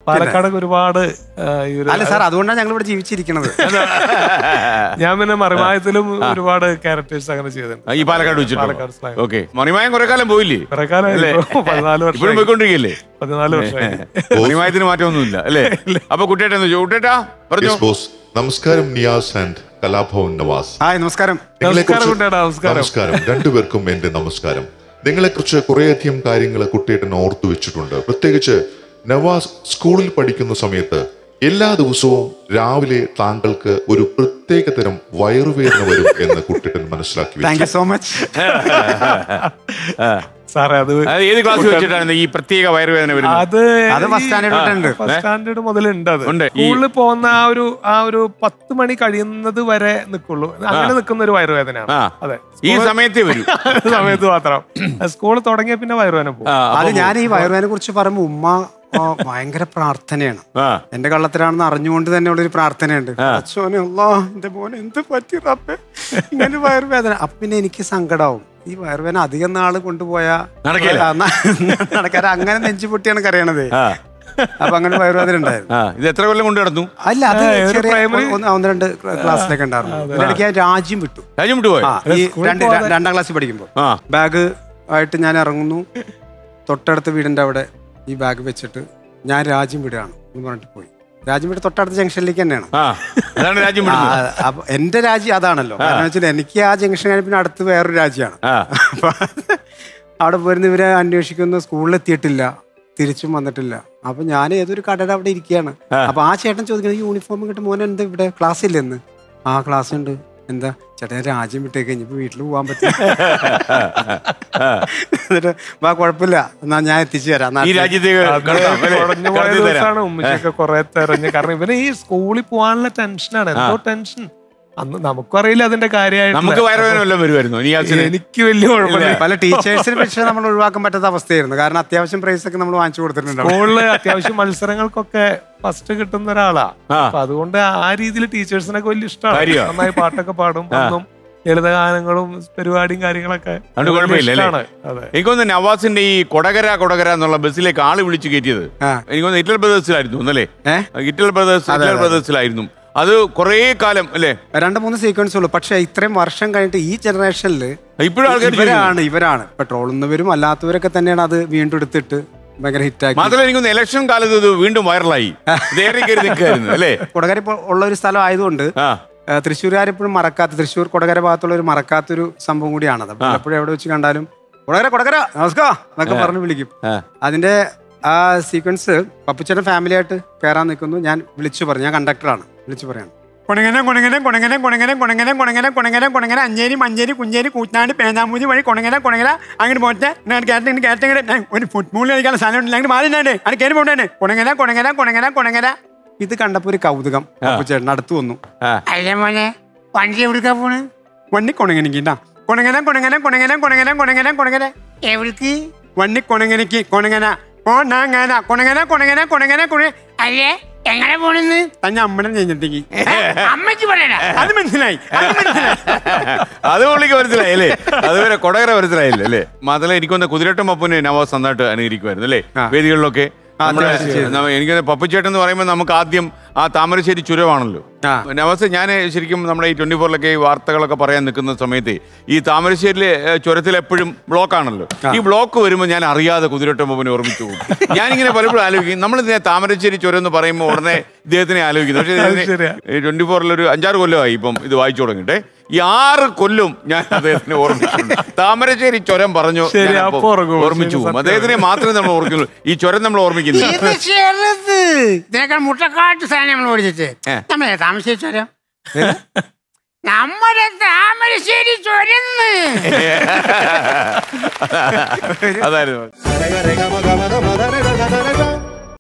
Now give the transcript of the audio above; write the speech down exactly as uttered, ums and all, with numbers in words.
പാലക്കാടൊക്കെ ഒരുപാട്. അല്ല സാർ, അതുകൊണ്ടാണ് ഞങ്ങൾ ഇവിടെ ജീവിച്ചിരിക്കുന്നത്. ഞാൻ പിന്നെ മറിമായത്തിലും ഒരുപാട് ക്യാരക്ടേഴ്സ് അങ്ങനെ ചെയ്തിട്ടുണ്ട് ഈ പാലക്കാട് വെച്ചിട്ട്. ഓക്കെ, മറിമായം കുറെ കാലം പോയില്ലേ? കുറെ കാലം, പതിനാല് വർഷം പോയിക്കൊണ്ടിരിക്കല്ലേ? പതിനാല് വർഷമായി. മറിമായത്തിന് മാറ്റമൊന്നുമില്ല അല്ലേ? അപ്പൊ കുട്ടിയേട്ടാ കുട്ടിയേട്ടാ പറഞ്ഞു. നമസ്കാരം നിയാസ് ആൻഡ് കലാഭവൻ നവാസ്. ഹായ്, നമസ്കാരം. നമസ്കാരം രണ്ടുപേർക്കും എന്റെ നമസ്കാരം. നിങ്ങളെ കുറിച്ച് കുറേയധികം കാര്യങ്ങൾ കുട്ടിയേട്ടൻ ഓർത്തു വെച്ചിട്ടുണ്ട്. പ്രത്യേകിച്ച് നവാസ് സ്കൂളിൽ പഠിക്കുന്ന സമയത്ത് എല്ലാ ദിവസവും രാവിലെ താങ്കൾക്ക് ഒരു പ്രത്യേക തരം വയറുവേദന വരും എന്ന് കുട്ടിയേട്ടൻ മനസ്സിലാക്കി. താങ്ക് യു സോ മച്ച് സാറേ. അത് ഏത് ക്ലാസ് വെച്ചിട്ടാണ് ഈ പ്രത്യേക വയറുവേദന വരുന്നത്? അത് ഫസ്റ്റ് സ്റ്റാൻഡേർഡ് മുതലുണ്ട്. അത് സ്കൂളിൽ പോകുന്ന ആ ഒരു ആ ഒരു പത്ത് മണി കഴിയുന്നത് വരെ നിൽക്കുള്ളൂ. അങ്ങനെ നിൽക്കുന്ന ഒരു വയറുവേദനയാണ്. അതെ, ഈ സമയത്ത് വരും. സമയത്ത് മാത്രം. സ്കൂൾ തുടങ്ങിയ പിന്നെ വയറുവേദന പോകും. അത് ഞാൻ ഈ വയറുവേദനെ കുറിച്ച് പറയുമ്പോ ഉമ്മ ഭയങ്കര പ്രാർത്ഥനയാണ്. എന്റെ കള്ളത്തിലാണെന്ന് അറിഞ്ഞുകൊണ്ട് തന്നെ ഉള്ളൊരു പ്രാർത്ഥനയുണ്ട്. അച്ഛനെ അല്ലാ എന്റെ മോനെ എന്ത് പറ്റി റബ്ബേ ഇങ്ങനെ വയറുവേദന. അപ്പൊ പിന്നെ എനിക്ക് സങ്കടാവും. ഈ വയറുവേദന അധികം നാള് കൊണ്ടുപോയാ നടക്കാറ്. അങ്ങനെ നെഞ്ചു പൊട്ടിയാണ് കരയണത്. അപ്പൊ അങ്ങനെ വയറുവേദന ഉണ്ടായിരുന്നു. ഇത് എത്ര കൊല്ലം കൊണ്ട് നടന്നു? അല്ല, അത് ഒന്ന് രണ്ട് ക്ലാസ്സിലൊക്കെ ഉണ്ടായിരുന്നു. ഇതിനിടയ്ക്ക് ഞാൻ രാജ്യം വിട്ടു. രാജ്യം വിട്ടു ഈ രണ്ട് രണ്ടാം ക്ലാസ്സിൽ പഠിക്കുമ്പോൾ ബാഗ് ആയിട്ട് ഞാൻ ഇറങ്ങുന്നു. തൊട്ടടുത്ത വീടിന്റെ അവിടെ ഈ ബാഗ് വെച്ചിട്ട് ഞാൻ രാജ്യം വിടുകയാണ് എന്ന് പറഞ്ഞിട്ട് പോയി. രാജ്യം വിട്ട് തൊട്ടടുത്ത ജംഗ്ഷനിലേക്ക് തന്നെയാണ്. അപ്പൊ എന്റെ രാജ്യം അതാണല്ലോ. കാരണം വെച്ചാൽ എനിക്ക് ആ ജംഗ്ഷൻ കഴിഞ്ഞ പിന്നെ അടുത്ത് വേറൊരു രാജ്യമാണ്. അപ്പൊ അവിടെ പോയിരുന്ന ഇവരെ അന്വേഷിക്കുന്നു. സ്കൂളിലെത്തിയിട്ടില്ല, തിരിച്ചും വന്നിട്ടില്ല. അപ്പൊ ഞാൻ ഏതൊരു കടയുടെ അവിടെ ഇരിക്കുകയാണ്. അപ്പൊ ആ ചേട്ടൻ ചോദിക്കുന്നത് യൂണിഫോം കിട്ടും മോനെ എന്താ ഇവിടെ ക്ലാസ് ഇല്ലെന്ന്. ആ ക്ലാസ് ഉണ്ട്. എന്താ ചേട്ടാ രാജ്യം വിട്ടേ കഴിഞ്ഞപ്പോ വീട്ടിൽ പോകാൻ പറ്റും. എന്നിട്ട് വാ കുഴപ്പമില്ല, എന്നാ ഞാൻ എത്തിച്ചു തരാം. ഈ രാജ്യത്തേക്ക് ഉമ്മച്ചൊക്കെ കുറെ തെരഞ്ഞ്. കാരണം ഇവന് ഈ സ്കൂളിൽ പോകാനുള്ള ടെൻഷനാണ്. എന്തോ ടെൻഷൻ. അന്ന് നമുക്കും അറിയില്ല അതിന്റെ കാര്യമായിട്ട്. നമുക്ക് വയറുവേദന വരുമായിരുന്നു. എനിക്ക് വലിയ കുഴപ്പമില്ല. പല ടീച്ചേഴ്സിനെ പക്ഷേ നമ്മൾ ഒഴിവാക്കാൻ പറ്റാത്ത അവസ്ഥയായിരുന്നു. കാരണം അത്യാവശ്യം പ്രൈസ് ഒക്കെ നമ്മൾ വാങ്ങിച്ചു കൊടുത്തിട്ടുണ്ട്. സ്കൂളില് അത്യാവശ്യം മത്സരങ്ങൾക്കൊക്കെ ഫസ്റ്റ് കിട്ടുന്ന ഒരാളാ. അപ്പൊ അതുകൊണ്ട് ആ രീതിയിൽ ടീച്ചേഴ്സിനൊക്കെ വലിയ ഇഷ്ടമാണ്. നന്നായി പാട്ടൊക്കെ പാടും. ഒന്നും ലളിതഗാനങ്ങളും പരിപാടിയും കാര്യങ്ങളൊക്കെ. എനിക്കൊന്ന് നവാസിന്റെ ഈ കൊടകര കൊടകര എന്നുള്ള ബസ്സിലേക്ക് ആള് വിളിച്ചു കയറ്റിയത് എനിക്കൊന്ന് ഇറ്റൽ ബ്രദേഴ്സിലായിരുന്നു അല്ലേ? ഇറ്റൽ ബ്രദേഴ്സ് ഇറ്റൽ ബ്രദേഴ്സിലായിരുന്നു. അത് കുറേ കാലം അല്ലേ? രണ്ട് മൂന്ന് സീക്വൻസ് ഉള്ളു. പക്ഷെ ഇത്രയും വർഷം കഴിഞ്ഞിട്ട് ഈ ജനറേഷനില് ഇപ്പോഴും ഇവരാണ് ഇവരാണ് ഇപ്പൊ ട്രോളുന്നവരും അല്ലാത്തവരൊക്കെ തന്നെയാണ് അത് വീണ്ടും എടുത്തിട്ട് ഭയങ്കര ഹിറ്റാക്കി. മാത്രമല്ല എനിക്കൊന്ന് ഇലക്ഷൻ കാലത്ത് ഇത് വീണ്ടും വൈറലായി. അല്ലേ? കൊടകര ഉള്ള ഒരു സ്ഥലം ആയതുകൊണ്ട് തൃശ്ശൂരുകാരെപ്പോഴും മറക്കാത്ത, തൃശ്ശൂർ കൊടകര ഭാഗത്തുള്ള ഒരു മറക്കാത്തൊരു സംഭവം കൂടിയാണത്. എപ്പോഴും എവിടെ വെച്ച് കണ്ടാലും കൊടകര കൊടകര നമസ്കാരം എന്നൊക്കെ പറഞ്ഞ് വിളിക്കും. അതിന്റെ ആ സീക്വൻസ് പപ്പുച്ചേട്ടൻ ഫാമിലി ആയിട്ട് കയറാൻ നിൽക്കുന്നു. ഞാൻ വിളിച്ചു പറഞ്ഞു, ഞാൻ കണ്ടക്ടറാണ്, വിളിച്ചു പറയാണ് കൊണങ്ങനെ കൊണങ്ങനെ കൊണങ്ങനെ കൊണങ്ങനെ കൊണങ്ങനെ കൊണങ്ങനെ കൊണങ്ങനെ കൊണങ്ങനെ അഞ്ചേരി മഞ്ചേരി കുഞ്ചേരി കൂത്താണ്ട് പേനാമൂതി വഴി കൊണങ്ങന കൊണങ്ങന അങ്ങോട്ട് പോട്ടെ കേട്ടിങ്ങനെ കേട്ടിങ്ങനെ ഒരു ഫുട്ബോൾ കളിക്കാനുള്ള സാധനം ഉണ്ടല്ലോ അങ്ങോട്ട് മാറിണ്ടാണ്ടേ അത് കയറി പോണ്ടേ കൊണങ്ങന കൊണങ്ങന കൊണങ്ങന കൊണങ്ങന. ഇത് കണ്ടപ്പോ ഒരു കൗതുകം. പപ്പുച്ചേട്ടൻ അടുത്ത് വന്നു. അല്ലേ മോനെ വണ്ടി എവിടേക്കാ പോണ്? വണ്ടി കൊണങ്ങനിക്കിട്ടാ. കൊണങ്ങന കൊണങ്ങന കൊണങ്ങന കൊണങ്ങന കൊണങ്ങന കൊണങ്ങന എവിടേക്ക്? വണ്ടി കൊണങ്ങനക്ക് കൊണങ്ങന കൊണങ്ങന കൊണങ്ങന കൊണങ്ങന കൊണങ്ങന കൊണ അല്ലേ എങ്ങനെ പോണെന്ന് തന്നെ അമ്മനെ കഴിഞ്ഞിട്ടേക്ക് അമ്മയ്ക്ക് പറയണ അത് മനസ്സിലായി. അത് പുള്ളിക്ക് മനസ്സിലായി അല്ലേ? അതുവരെ കൊടകര മനസ്സിലായില്ലേ അല്ലേ? മാത്രമല്ല എനിക്കൊന്ന് കുതിരട്ടം പപ്പുനെ നവാസ് നന്നായിട്ട് അനുകരിക്കുമായിരുന്നു അല്ലേ വേദികളിലൊക്കെ. എനിക്ക് പപ്പുച്ചേട്ടൻ എന്ന് പറയുമ്പോൾ നമുക്ക് ആദ്യം ആ താമരശ്ശേരി ചുരമാണല്ലോ നവാസ്. ഞാൻ ശരിക്കും നമ്മുടെ ഈ ട്വന്റി ഫോറിലൊക്കെ ഈ വാർത്തകളൊക്കെ പറയാൻ നിൽക്കുന്ന സമയത്ത് ഈ താമരശ്ശേരിയിലെ ചുരത്തിൽ എപ്പോഴും ബ്ലോക്ക് ആണല്ലോ. ഈ ബ്ലോക്ക് വരുമ്പോൾ ഞാൻ അറിയാതെ കുതിരട്ടം പപ്പനെ ഓർമ്മിച്ചു പോകും. ഞാനിങ്ങനെ പലപ്പോഴും ആലോചിക്കും, നമ്മൾ ഇതിനെ താമരശ്ശേരി ചുരം എന്ന് പറയുമ്പോൾ ഉടനെ ഇദ്ദേഹത്തിനെ ആലോചിക്കുന്നു. പക്ഷേ ട്വന്റി ഫോറിലൊരു അഞ്ചാറ് കൊല്ലമായി ഇപ്പം ഇത് വായിച്ചു തുടങ്ങിട്ടെ. ഈ ആറ് കൊല്ലും ഞാൻ അദ്ദേഹത്തിനെ ഓർമ്മിച്ചിട്ടുണ്ട്. താമരശ്ശേരി ചുരം പറഞ്ഞു ഓർമ്മിച്ചു പോകും. അദ്ദേഹത്തിനെ മാത്രമേ നമ്മൾ ഓർക്കുള്ളൂ. ഈ ചുരം നമ്മൾ ഓർമ്മിക്കുന്നു. മുട്ടക്കാട്ട് സാധനം നമ്മൾ ഓടിച്ചിട്ട് നമ്മളെ താമരശ്ശേരി ചുരം നമ്മുടെ താമരശ്ശേരി ചുരന്ന് അതായിരുന്നു.